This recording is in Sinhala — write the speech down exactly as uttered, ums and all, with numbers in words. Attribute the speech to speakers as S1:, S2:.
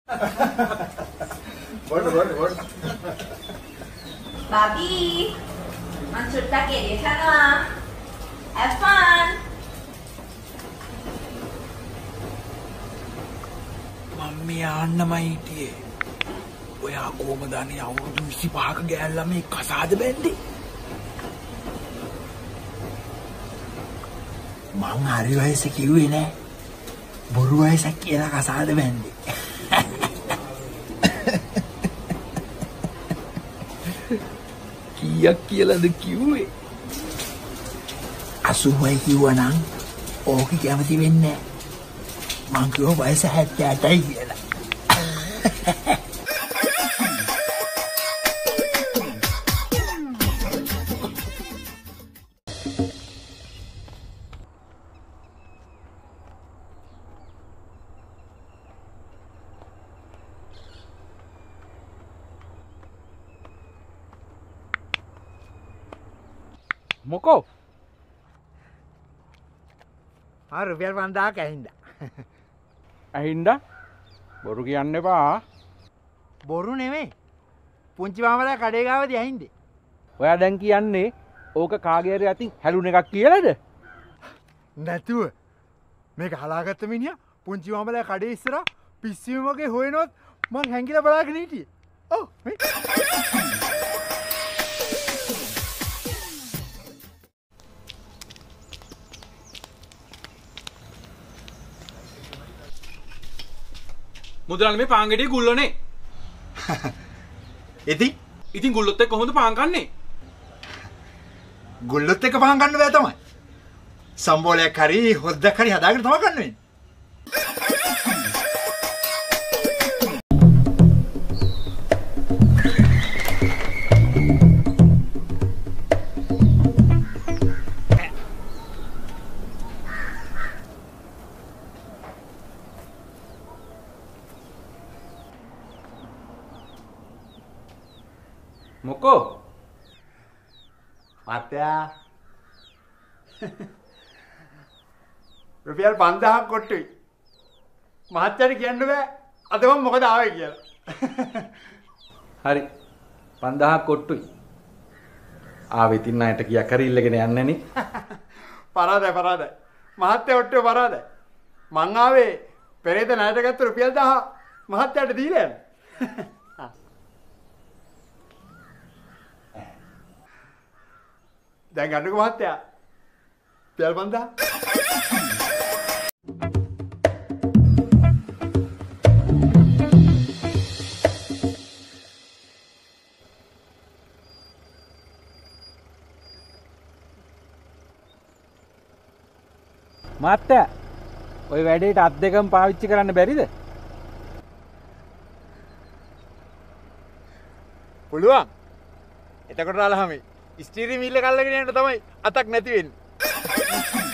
S1: बोल बोल बोल
S2: Babi, man cerita ke dia sana. Have fun.
S3: Mami annamai hiටියේ. ඔයා කොහමද අනේ අවුරුදු විසිපහක ගෑල් ළමයි කසාද බැන්දේ? මං හරි වයසේ කිව්වේ නෑ. බොරු වයසක් කියලා කසාද බැන්දේ. කීයක් කියලාද කිව්වේ? අසූවයි කිව්වනම් ඕක කැමති වෙන්නේ නෑ. මං කිව්ව වයස හැත්තෑ අටයි කියලා.
S4: මොකෝ?
S5: ආ රුපියල් පන්දාහක් ඇහින්දා.
S4: ඇහින්දා? බොරු කියන්න එපා.
S5: බොරු නෙමෙයි. පුංචි මාමලා කඩේ ගාවදී ඇහින්දේ.
S4: ඔයා දැන් කියන්නේ ඕක කාගේ හරි අතින් හැලුන එකක් කියලාද?
S5: නැතුව. මේක හලාගත්ත මිනිහා පුංචි මාමලා කඩේ ඉස්සරහා පිස්සුවෙ වගේ හොයනොත් මං හැංගිලා බලාගෙන හිටියේ. ඔව් මේ
S3: මුදලාලි මේ පාන් ගෙඩිය ගුල්ලනේ.
S1: ඉතින්
S3: ඉතින් ගුල්ලොත් එක්ක කොහොමද පාන් කන්නේ?
S1: ගුල්ලොත් එක්ක පාන් ගන්න බෑ තමයි. සම්බෝලයක් හරි හොද්දක් හරි හදාගෙන තමයි ගන්න වෙන්නේ.
S4: මොකෝ?
S5: මාත්‍යා රුපියල් පන්දාහක් කොට්ටුයි. මහත්තයාට කියන්න බෑ අද මම මොකද ආවේ කියලා.
S4: හරි. පන්දාහක් කොට්ටුයි. ආවෙ තින්න අයට කියක් හරි ඉල්ලගෙන යන්නේ නේ.
S5: පරාදයි පරාදයි. මහත්තයා ඔට්ටුව පරාදයි. මං ආවේ පෙරේද ණයට ගත්ත රුපියල් දහයක් මහත්තයාට දීලා යන්න. දැන් ගන්නකො මහත්තයා. රුපියල් පන්දාහක්.
S4: මාත්‍යා ඔය වැඩේට අත් දෙකම පාවිච්චි කරන්න බැරිද?
S5: පුළුවන්. එතකොට අලහමයි ස්ටීරියම් වීල් එක අල්ලගෙන යන්න තමයි අතක් නැති වෙන්නේ.